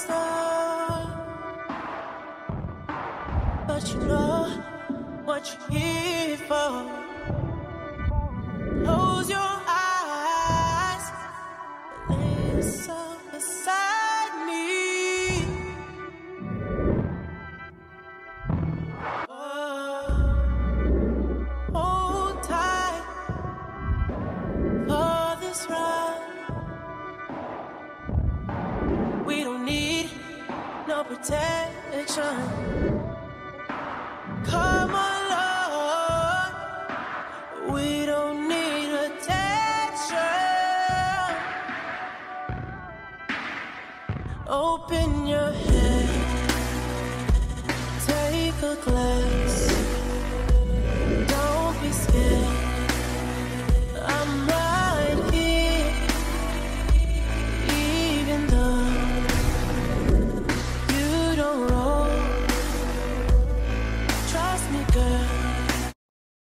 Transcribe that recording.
start, but you know what you're here for. Close your eyes, lay yourself beside me. Hold tight for this ride. We don't need no protection. Come along, we don't need attention. Open your head, take a glass. Don't be scared, I'm right here. Even though you don't roll, trust me, girl.